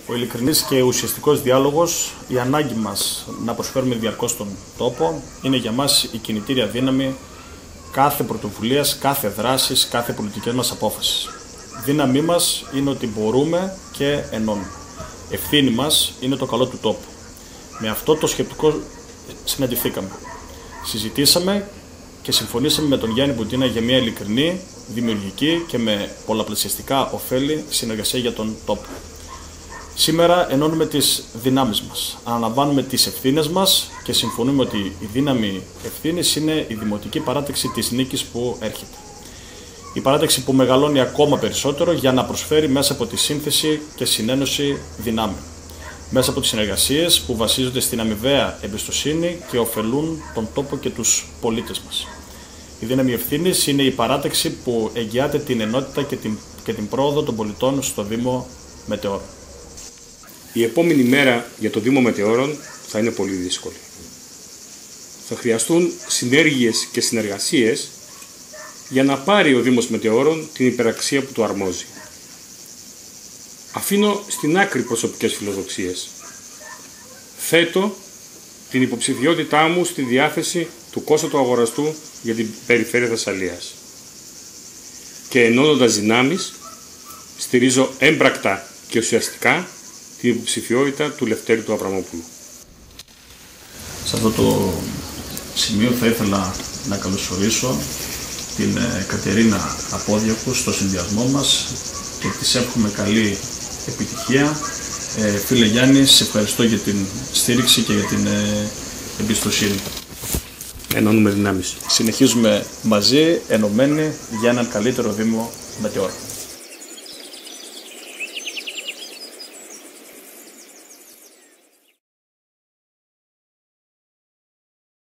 Ο ειλικρινής και ουσιαστικός διάλογος, η ανάγκη μας να προσφέρουμε διαρκώς τον τόπο, είναι για μας η κινητήρια δύναμη κάθε πρωτοβουλίας, κάθε δράσης, κάθε πολιτικής μας απόφασης. Δύναμή μας είναι ότι μπορούμε και ενώνουμε. Ευθύνη μας είναι το καλό του τόπου. Με αυτό το σκεπτικό συναντηθήκαμε. Συζητήσαμε και συμφωνήσαμε με τον Γιάννη Μπουτίνα για μια ειλικρινή, δημιουργική και με πολλαπλασιαστικά ωφέλη συνεργασία για τον τόπο. Σήμερα ενώνουμε τις δυνάμεις μας, αναλαμβάνουμε τις ευθύνες μας και συμφωνούμε ότι η δύναμη ευθύνης είναι η δημοτική παράταξη της νίκης που έρχεται. Η παράταξη που μεγαλώνει ακόμα περισσότερο για να προσφέρει μέσα από τη σύνθεση και συνένωση δυνάμεων. Μέσα από τις συνεργασίες που βασίζονται στην αμοιβαία εμπιστοσύνη και ωφελούν τον τόπο και τους πολίτες μας. Η δύναμη ευθύνης είναι η παράταξη που εγγυάται την ενότητα και την πρόοδο των πολιτών στο Δήμο Μετεώρων. Η επόμενη μέρα για το Δήμο Μετεώρων θα είναι πολύ δύσκολη. Θα χρειαστούν συνέργειες και συνεργασίες για να πάρει ο Δήμος Μετεώρων την υπεραξία που του αρμόζει. Αφήνω στην άκρη προσωπικές φιλοδοξίες. Θέτω την υποψηφιότητά μου στη διάθεση του Κώστα του Αγοραστού για την περιφέρεια Θεσσαλίας. Και ενώνοντας δυνάμεις, στηρίζω έμπρακτα και ουσιαστικά την υποψηφιότητα του Λευτέρη του Αβραμόπουλου. Σε αυτό το σημείο θα ήθελα να καλωσορίσω την Κατερίνα Απόδιακου στο συνδυασμό μας και της εύχομαι καλή επιτυχία. Φίλε Γιάννη, σε ευχαριστώ για την στήριξη και για την εμπιστοσύνη. Ενώνουμε δυνάμεις. Συνεχίζουμε μαζί, ενωμένοι, για έναν καλύτερο Δήμο Μετεώρων.